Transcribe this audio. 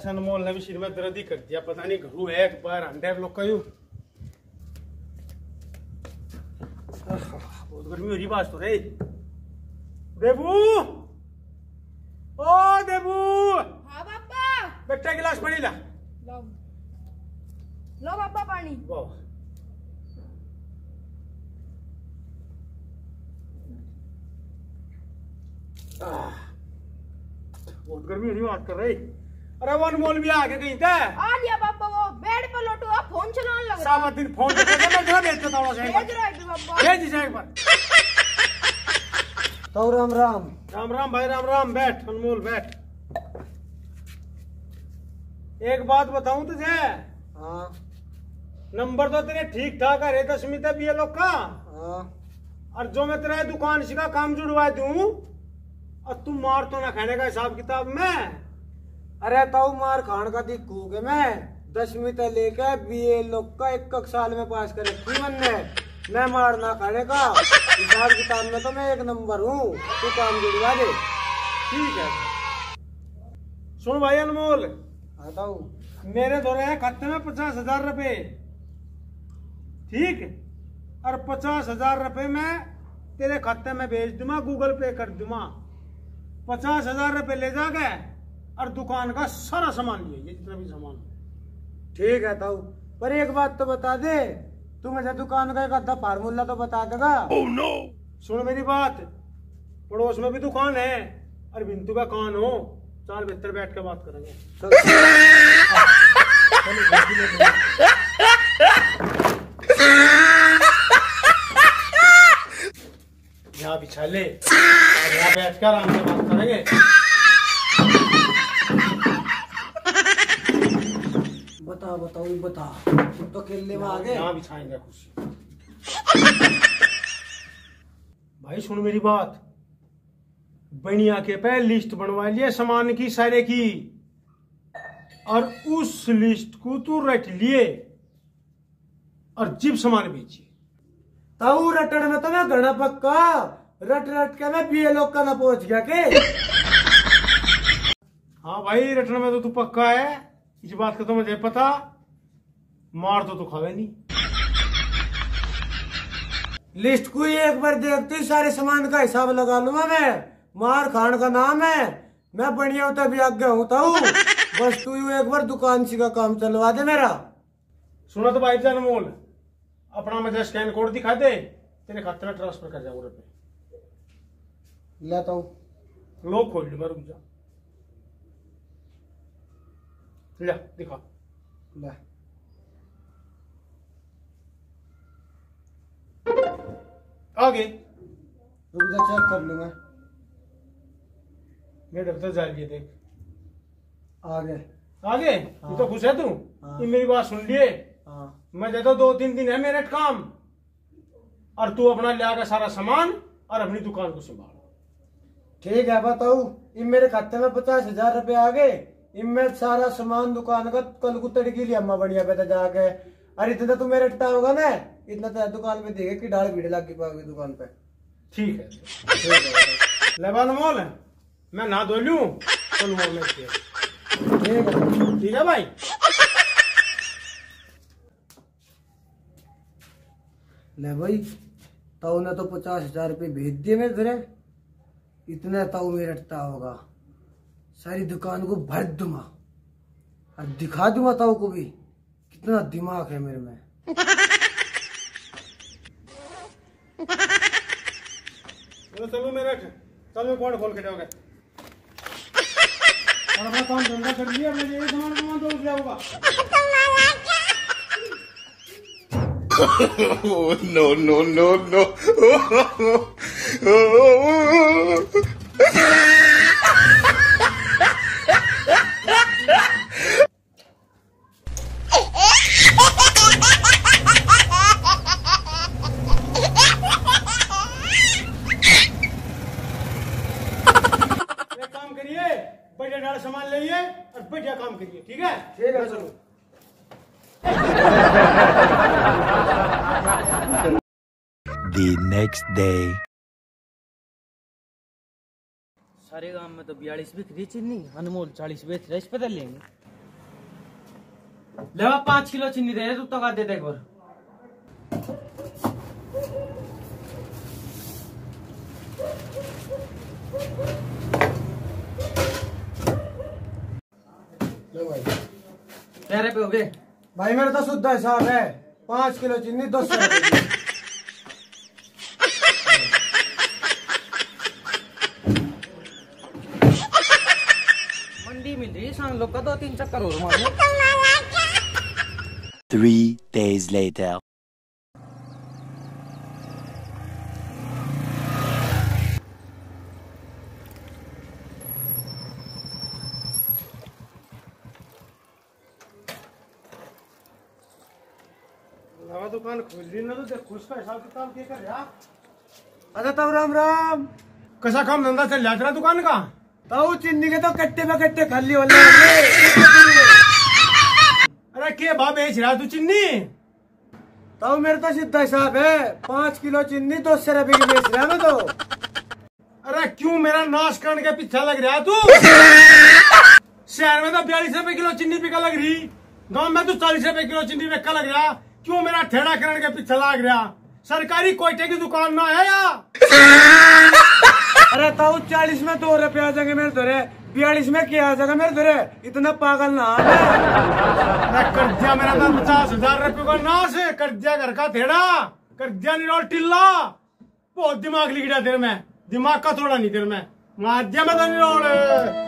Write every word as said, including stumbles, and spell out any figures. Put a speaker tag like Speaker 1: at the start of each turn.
Speaker 1: अनमोल ने भी सिर में दर्द ही कर दिया, पता नहीं घरू एक बार अंडे लोग कयू बहुत गर्मी हो रही बात तो रे। देबू, ओ देबू।
Speaker 2: हाँ पापा।
Speaker 1: बेटा गिलास पानी ला।
Speaker 2: लो, लो पापा पानी।
Speaker 1: वाह। बहुत गर्मी हो रही बात कर रही। अरे वो अनमोल भी आके कहीं था।
Speaker 2: आ लिया पापा, वो बेड पर लोटो आप फोन चलाने लग रहा।
Speaker 1: सारा दिन फोन पे मैं घर भेजता था उसे।
Speaker 2: भेज रहा है पापा।
Speaker 1: भेज इसे एक बार।
Speaker 3: तो राम राम।
Speaker 1: राम राम भाई, राम राम। बैठ अनमोल बैठ। एक बात बताऊं तुझे।
Speaker 3: हाँ।
Speaker 1: नंबर तो तेरे ठीक ठाक है, दसवीं तक ये लोग का।
Speaker 3: हाँ।
Speaker 1: और जो मैं तेरा दुकान से का काम जुड़वा दूं और तुम मार तो ना खाने का हिसाब किताब में।
Speaker 3: अरे ताऊ मार खान का दिखू के मैं दसवीं तक लेके बीए लोग का एक एक साल में पास करे थी मैंने। मैं मार ना खाने का हिसाब किताब में तो मैं एक नंबर हूँ। तू काम जुड़वा दे।
Speaker 1: ठीक है। सुन भाई अनमोल,
Speaker 3: बताऊ
Speaker 1: मेरे दो रहे खाते में पचास हजार रुपए, ठीक। और पचास हजार रुपए मैं तेरे खाते में भेज दूंगा, गूगल पे कर दूंगा। पचास हजार रुपए ले जाके और दुकान का सारा सामान लिए, ये जितना भी सामान।
Speaker 3: ठीक है ताऊ, पर एक बात तो बता दे, तू मुझे दुकान का एक आधा फार्मूला तो बता देगा।
Speaker 1: oh, no. सुन मेरी बात, पड़ोस में भी दुकान है और बिंतु का कान हो। चाल बेहतर बैठ के बात करेंगे। यहाँ बिछा ले और यहाँ बैठ कर आराम से बात करेंगे।
Speaker 3: बता बताओ बता, तो खेलने में आगे।
Speaker 1: यहाँ बिछाएंगे खुशी। भाई सुन मेरी बात, बनिया के पे लिस्ट बनवा लिए सामान की सारे की, और उस लिस्ट को तू रट लिए और जिप सामान बेचिए।
Speaker 3: ताऊ रटन में तो मैं घना पक्का, रट रट के मैं बीए लोग का ना पहुंच गया के।
Speaker 1: हाँ भाई रटन में तो तू पक्का है, इस बात का तो मुझे पता। मार तो तू खावे नहीं।
Speaker 3: लिस्ट को ही एक बार देखते सारे सामान का हिसाब लगा लूंगा मैं। मार खान का नाम है, मैं बढ़िया होता भी आगे होता हूँ। बस तू एक बार दुकान सी का काम चलवा दे मेरा।
Speaker 1: सुना तो भाई जान मोल, अपना मुझे स्कैन कोड दिखा दे, तेरे खाते में ट्रांसफर कर जाऊंगा रुपए।
Speaker 3: लेता हूँ।
Speaker 1: लोग खोल लूंगा, रुक जा। ले दिखा।
Speaker 3: ले
Speaker 1: आगे
Speaker 3: रुक जा, चेक कर लूंगा।
Speaker 1: मेरे डर जा लिए देख।
Speaker 3: आगे
Speaker 1: आगे
Speaker 3: हाँ।
Speaker 1: तू तो खुश है तू।
Speaker 3: हाँ।
Speaker 1: ये मेरी बात सुन लिए।
Speaker 3: हाँ।
Speaker 1: मैं देता दो तीन दिन है मेरे काम, और तू अपना ले आकर सारा सामान और अपनी दुकान को संभाल।
Speaker 3: ठीक है बताऊ, इन मेरे खाते में पचास हजार रुपए आ गए। इनमें सारा सामान दुकान का कल को तड़की लिया अम्मा बढ़िया पे जाके। अरे इतना तो मेरा अट्टा होगा ना, इतना तो दुकान पे देखे कि डाल भीड़ लग पाओगे दुकान पे।
Speaker 1: ठीक है। लेबान मोल मैं ना धो लूं चल मोल में।
Speaker 3: ठीक है
Speaker 1: ठीक है भाई।
Speaker 3: ले भाई, ताऊ ने तो पचास हजार रुपये भेज दिए मेरे घरे। इतना ताऊ मेरा अट्टा होगा, सारी दुकान को भर दूंगा और दिखा दूंगा ताऊ को भी कितना दिमाग है मेरे में।
Speaker 1: चलो मेरा चल मैं कौन खोल के जाओगे और अपना काम धंधा कर लिया। मुझे ये सामान सामान तो क्या होगा।
Speaker 4: no no no no
Speaker 1: काम करिए, बढ़िया डाल सामान लाइए और बढ़िया काम करिए। ठीक है
Speaker 3: ठीक है चलो।
Speaker 5: The next day.
Speaker 6: सारे गांव में तो बयालीस बिक रही चीनी, अनमोल चालीस बेच रहे, इस पे लेंगे।
Speaker 1: ले पाँच किलो चीनी दे तू तो दे दे एक बार।
Speaker 3: लो भाई।
Speaker 1: क्या रुपये हो गए
Speaker 3: भाई मेरा तो शुद्ध हिसाब है, पाँच किलो चीनी दो सौ रुपये।
Speaker 1: मंडी मिल रही शाम लोग का दो तीन चक्कर हो रहा है।
Speaker 5: Three days later.
Speaker 1: नवा दुकान खोल ली ना तो देख उसका हिसाब किताब क्या कर रहा।
Speaker 3: अच्छा तब राम राम।
Speaker 1: कैसा काम धंधा चल रहा तेरा दुकान का?
Speaker 3: ताऊ चिन्नी के तो कट्टे पे कट्टे खाली वाले।
Speaker 1: अरे के भाव बेच रहा तू चिन्नी?
Speaker 3: ताऊ मेरे तो सीधा हिसाब है, पाँच किलो चिन्नी दो सौ रुपये की बेच रहा है मैं तो।
Speaker 1: अरे क्यों मेरा नाश करने के पीछे लग रहा तू? शहर में तो बयालीस रुपए किलो चिन्नी बिका लग रही, गांव में तो चालीस रुपए किलो चिन्नी बिका लग रहा। क्यों मेरा ठेड़ा करने के पीछे लग रहा? सरकारी कोयटे की दुकान ना है या?
Speaker 3: अरे ताऊ चालीस में दो रुपये आ जाएंगे मेरे धरे, बयालीस में क्या आ जाएगा मेरे धरे? इतना पागल ना
Speaker 1: अरे कर दिया मेरा तो पचास हजार रुपये का नाश, कर दिया घर का ठेड़ा, कर दिया निरोल टिल्ला। बहुत दिमाग लिख दिया तेरे में, दिमाग का थोड़ा नहीं तेरे में, मार दिया मैं तो निरोल।